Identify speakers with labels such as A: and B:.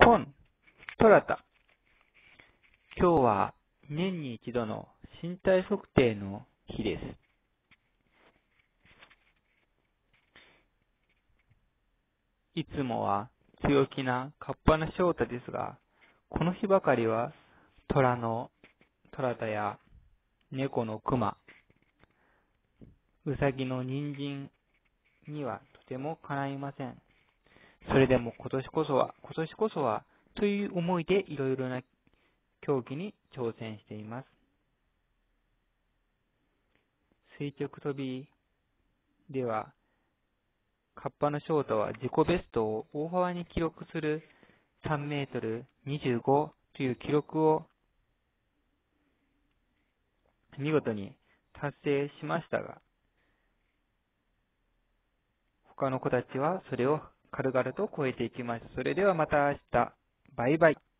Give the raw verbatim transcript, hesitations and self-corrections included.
A: ポン、トラタ。今日は年に一度の身体測定の日です。いつもは強気なカッパな翔太ですが、この日ばかりは虎のトラタや猫のクマ、ウサギの人参にはとてもかないません。それでも今年こそは、今年こそはという思いでいろいろな競技に挑戦しています。垂直跳びでは、カッパの翔太は自己ベストを大幅に記録するさんメートルにじゅうごという記録を見事に達成しましたが、他の子たちはそれを軽々と超えていきました。それではまた明日。バイバイ。